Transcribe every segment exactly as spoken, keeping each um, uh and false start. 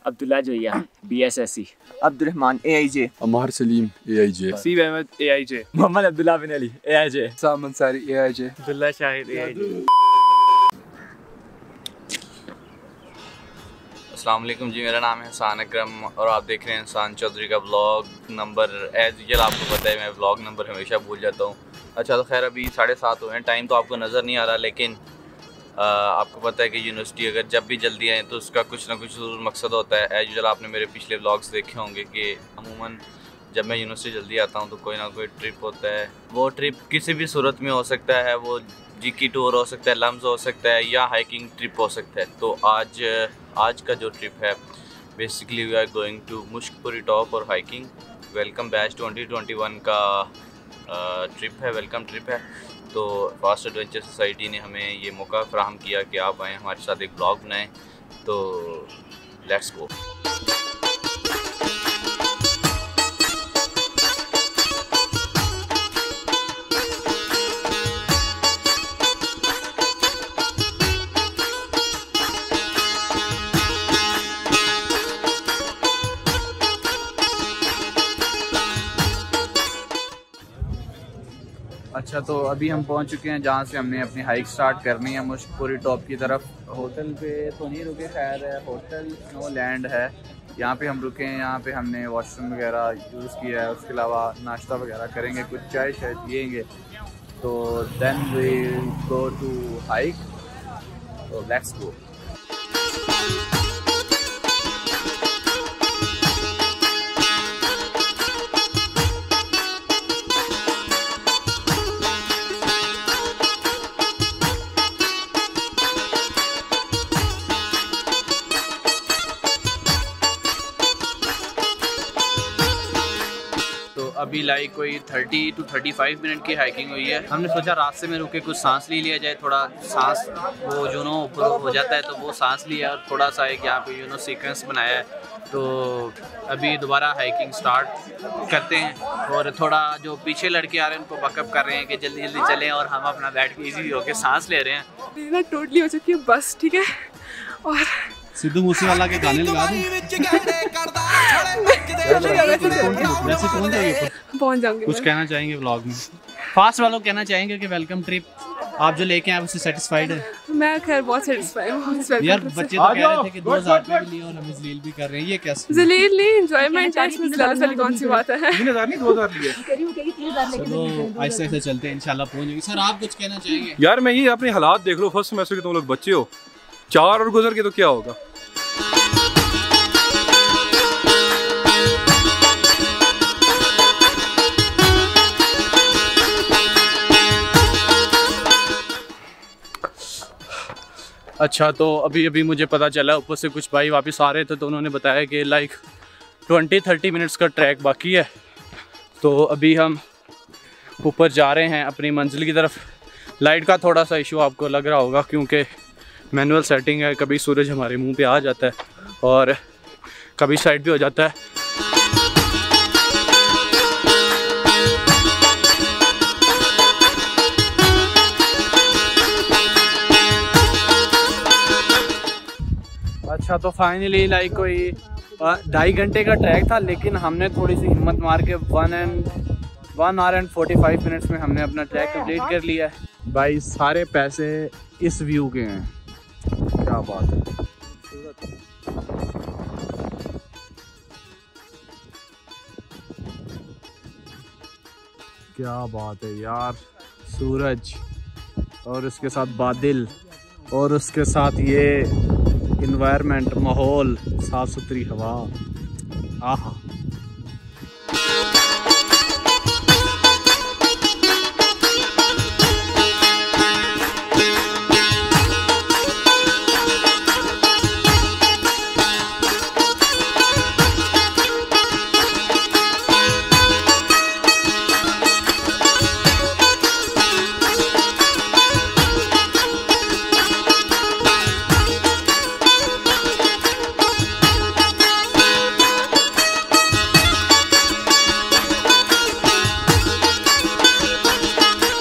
Abdullah Zoya B S S C, Abdurrahman A I J, Amar Salim A I J, Seeb Ahmed A I J, Mohammed Abdullah bin Ali A I J, Saam Ansari A I J, Abdulla Shahid A I जे। अस्सलाम वालेकुम जी, मेरा नाम है हसान अकरम और आप देख रहे हैं हसान चौधरी का ब्लॉग नंबर। एज यूजुअल आपको पता है मैं ब्लॉग नंबर हमेशा भूल जाता हूँ। अच्छा तो खैर अभी साढ़े सात हुए हैं, टाइम तो आपको नज़र नहीं आ रहा, लेकिन आ, आपको पता है कि यूनिवर्सिटी अगर जब भी जल्दी आए तो उसका कुछ ना कुछ ज़रूर मकसद होता है। एज यूजुअल आपने मेरे पिछले ब्लॉग्स देखे होंगे कि अमूमन जब मैं यूनिवर्सिटी जल्दी आता हूँ तो कोई ना कोई ट्रिप होता है। वो ट्रिप किसी भी सूरत में हो सकता है, वो जी की टूर हो सकता है, लम्स हो सकता है या हाइकिंग ट्रिप हो सकता है। तो आज आज का जो ट्रिप है basically we are going to Mushkpuri top और hiking. Welcome batch twenty twenty one का ट्रिप है, वेलकम ट्रिप है। तो फास्ट एडवेंचर सोसाइटी ने हमें ये मौका फ़राहम किया कि आप आएँ हमारे साथ एक ब्लॉग बनाएं, तो लेट्स गो। अच्छा तो अभी हम पहुंच चुके हैं जहां से हमने अपनी हाइक स्टार्ट करनी है मुश्कपुरी टॉप की तरफ। होटल पे तो नहीं रुके, खैर होटल स्नो लैंड है, यहाँ पे हम रुके हैं। यहाँ पे हमने वॉशरूम वगैरह यूज़ किया है, उसके अलावा नाश्ता वगैरह करेंगे, कुछ चाय शायद पिएंगे, तो then we go to hike. तो लेट्स गो। अभी लाइक कोई तीस टू पैंतीस मिनट की हाइकिंग हुई है। हमने सोचा रास्ते में रुके कुछ सांस ले लिया जाए, थोड़ा सांस वो जो नो ऊपर हो जाता है तो वो सांस लिया और थोड़ा सा एक यहाँ पे यू नो सीक्वेंस बनाया है। तो अभी दोबारा हाइकिंग स्टार्ट करते हैं और थोड़ा जो पीछे लड़के आ रहे हैं उनको बकअप कर रहे हैं कि जल्दी जल्दी चलें और हम अपना बैठ के ईजी होकर सांस ले रहे हैं। मैं टोटली हो चुकी हूँ बस, ठीक है, और सिद्धू मूसेवाला के गाने लगा दूं। वैसे पहुंच जाएंगे, पहुंच जाऊंगे। कुछ कहना चाहेंगे व्लॉग में? फास्ट वालों कहना चाहेंगे कि वेलकम ट्रिप आप जो लेके आए उससे सेटिस्फाइड है? मैं खैर बहुत सेटिस्फाइड हूं। यार बच्चे तो कह रहे थे कि दो हज़ार रुपए भी लिए और हमें जलील भी कर रहे हैं, ये कैसे? जलील नहीं, एंजॉयमेंट है इसमें, ज़्यादा वाली कौन सी बात है। तीन हज़ार नहीं दो हज़ार लिए। चलो ऐसे ऐसे चलते हैं, इंशाल्लाह पहुंच जाएंगे। सर आप कुछ कहना चाहेंगे? यार मैं ये अपने हालात देख लो, फर्स्ट सेमेस्टर के तुम लोग बच्चे हो, चार और गुजर के तो क्या होगा। अच्छा तो अभी अभी मुझे पता चला, ऊपर से कुछ भाई वापस आ रहे थे तो उन्होंने बताया कि लाइक बीस तीस मिनट्स का ट्रैक बाकी है। तो अभी हम ऊपर जा रहे हैं अपनी मंजिल की तरफ। लाइट का थोड़ा सा इशू आपको लग रहा होगा क्योंकि मैनुअल सेटिंग है, कभी सूरज हमारे मुंह पे आ जाता है और कभी साइड भी हो जाता है। अच्छा तो फाइनली लाइक कोई ढाई घंटे का ट्रैक था, लेकिन हमने थोड़ी सी हिम्मत मार के one and one hour and forty five minutes में हमने अपना ट्रैक कंप्लीट कर लिया है। भाई सारे पैसे इस व्यू के हैं, क्या बात है। क्या बात है यार, सूरज और उसके साथ बादल और उसके साथ ये इन्वायरमेंट, माहौल, साफ सुथरी हवा, आहा।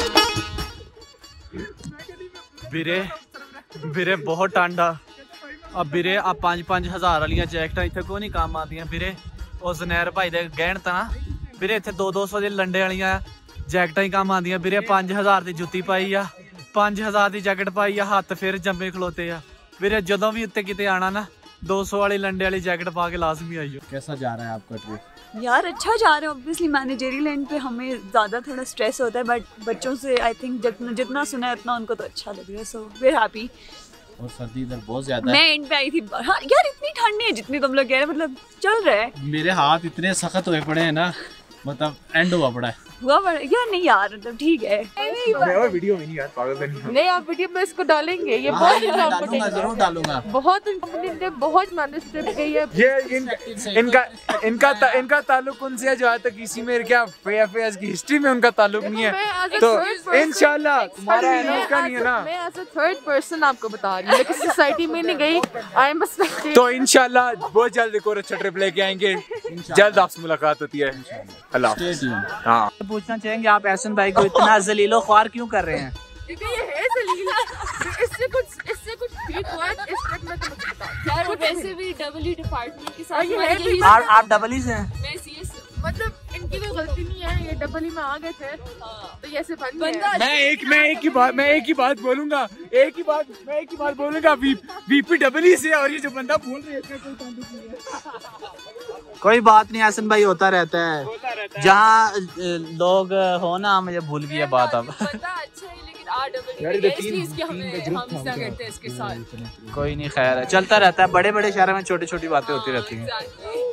बिरे बिरे बहुत टांडा अब ਵੀਰੇ ਆ ਪੰਜ ਪੰਜ ਹਜ਼ਾਰ ਵਾਲੀਆਂ ਜੈਕਟਾਂ ਇੱਥੇ ਕੋਈ ਨਹੀਂ ਕੰਮ ਆਉਂਦੀਆਂ ਵੀਰੇ। ਉਹ ਜ਼ਨੈਰ ਭਾਈ ਦੇ ਗਹਿਣ ਤਾਂ ਵੀਰੇ ਇੱਥੇ ਦੋ ਦੋ ਸੌ ਦੇ ਲੰਡੇ ਵਾਲੀਆਂ ਜੈਕਟਾਂ ਹੀ ਕੰਮ ਆਉਂਦੀਆਂ ਵੀਰੇ। ਪੰਜ ਹਜ਼ਾਰ ਦੀ ਜੁੱਤੀ ਪਾਈ ਆ, ਪੰਜ ਹਜ਼ਾਰ ਦੀ ਜੈਕਟ ਪਾਈ ਆ, ਹੱਥ ਫਿਰ ਜੰਮੇ ਖਲੋਤੇ ਆ ਵੀਰੇ। ਜਦੋਂ ਵੀ ਉੱਤੇ ਕਿਤੇ आना ना दो सौ वाली लंडे वाली जैकेट पा के लाजमी आइयो। कैसा जा रहा है आपका ट्रिप? यार अच्छा जा रहा है। ऑब्वियसली मैनेजरियल एंड पे हमें ज़्यादा थोड़ा स्ट्रेस होता है, बट बच्चों से आई थिंक जितना जितना सुना है उतना उनको तो अच्छा लग रहा है। So we are happy. और सर्दी इधर बहुत ज्यादा है। मैं एंड पे आई थी। हाँ यार इतनी ठंड नहीं है जितनी तुम लोग कह रहे हैं, मतलब चल रहा है। मेरे हाथ इतने सख्त हुए पड़े हैं ना, मतलब एंड हुआ पड़ा है। हुआ पड़ा यार नहीं यार, मतलब ठीक है। मैं वीडियो में नहीं यार, पागल नहीं। नहीं आप वीडियो में इसको डालेंगे, ये बहुत डालूंगा, जरूर डालूंगा। बहुत इनकॉम्पिटेंट है, बहुत मेहनत से गई है ये इन, इनका इनका ता, इनका ताल्लुक उनसे है जो आज तक किसी में क्या फेयर की हिस्ट्री में उनका ताल्लुक नहीं है। तो इंशाल्लाह तुम्हारा इनका नहीं है ना। मैं एज अ थर्ड पर्सन आपको बता रही हूँ, लेकिन सोसाइटी में नहीं गई। आई एम तो इंशाल्लाह बहुत जल्द एक और अच्छा ट्रिप लेके आएंगे। जल्द आपसे मुलाकात होती है। अल्लाह। हाँ पूछना चाहेंगे आप एहसन भाई को इतना जलीलो ख्वार क्यों कर रहे हैं? क्योंकि ये है जलील। इससे कुछ इससे कुछ ठीक हुआ है इस ट्रिप में, तो मुझे बताओ यार। वो वैसे भी डबल ही डिपार्टमेंट के साथ ये है। आप आप डबल ही से हैं? मैं सीएस, मतलब इनकी कोई गलती नहीं है, ये डबल ही में आ गए थे तो ये ऐसे बन गया। मैं एक मैं एक ही बात मैं एक ही बात बोलूंगा एक ही बात मैं एक ही बात बोलूंगा वीपी डबल ही से। और ये जो बंदा बोल रहे हैं कोई ताल्लुक नहीं है। कोई बात नहीं एहसन भाई, होता रहता है। जहाँ लोग हो ना, मुझे भूल गई बात अब। बंदा अच्छा है लेकिन आ डबल है, इसलिए इसके हमें हम इतना करते हैं इसके साथ। कोई नहीं, खैर है, चलता रहता है। बड़े बड़े शहरों में छोटी छोटी बातें होती रहती हैं।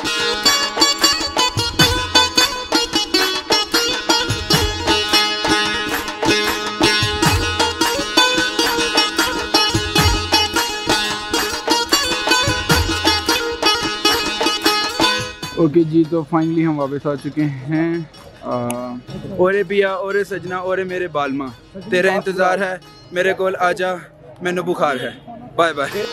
ओके जी, तो फाइनली हम वापस आ चुके हैं। ओरे पिया ओरे सजना ओरे मेरे बालमा, तेरा इंतज़ार है, मेरे कोल आजा, मैनू बुखार है। Bye bye.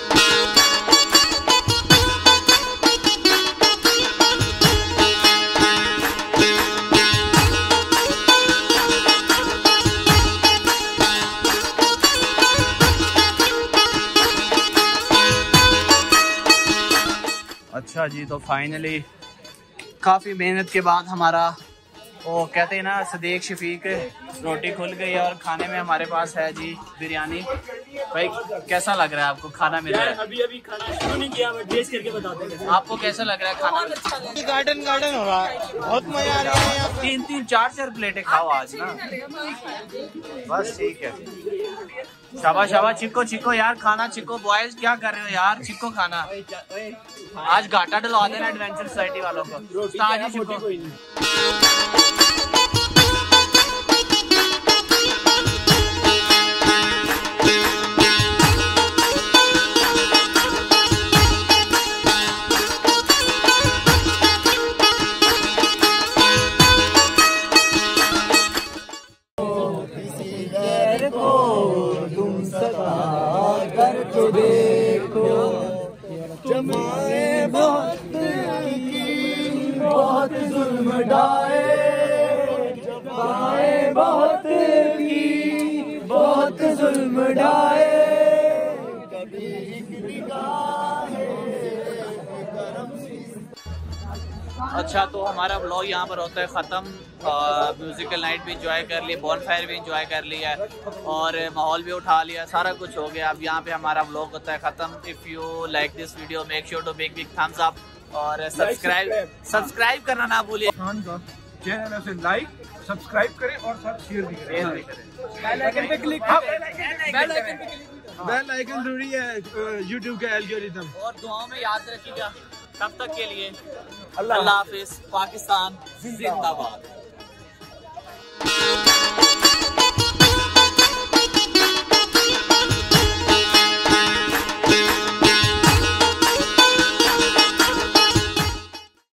अच्छा जी, तो फाइनली काफ़ी मेहनत के बाद हमारा वो कहते हैं ना सदीक शफीक रोटी खुल गई है और खाने में हमारे पास है जी बिरयानी। भाई कैसा लग रहा है आपको खाना मिल रहा है? अभी अभी खाना शुरू नहीं किया, मैं टेस्ट करके बताते हैं। आपको कैसा लग रहा है खाना? बहुत अच्छा लग रहा है। गार्डन गार्डन हो रहा है, बहुत मजा आ रहा है। तीन तीन चार चार प्लेटें खाओ आज ना, बस ठीक है। शाबाश शाबाश, चिको चिको यार, खाना चिको। बॉयज क्या कर रहे हो यार, चिको खाना। आज घाटा डलवा देना एडवेंचर सोसाइटी वालों को। आज ही चिको। बहुत जुल्म डाए, बहुत की बहुत जुल्म डाए, अच्छा, तो हमारा व्लॉग यहाँ पर होता है ख़त्म। म्यूज़िकल नाइट भी इंजॉय कर ली, बॉन फायर भी इंजॉय कर लिया और माहौल भी उठा लिया, सारा कुछ हो गया। अब यहाँ पे हमारा व्लॉग होता है ख़त्म। If you like this video make sure to make big thumbs up और सब्सक्राइब सब्सक्राइब करना ना भूलिए। चैनल से लाइक सब्सक्राइब करें और साथ शेयर भी करें। बेल आइकन पे क्लिक करें, बेल आइकन पे क्लिक बेल आइकन जरूरी है यूट्यूब का एल्गोरिथम। और दुआओं में याद रखिएगा। तब तक के लिए अल्लाह हाफिज। पाकिस्तान जिंदाबाद।